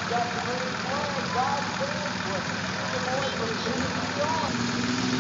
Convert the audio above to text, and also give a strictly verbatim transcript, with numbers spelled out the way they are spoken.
got the green flag. God stands with him. The boy from Tennessee on.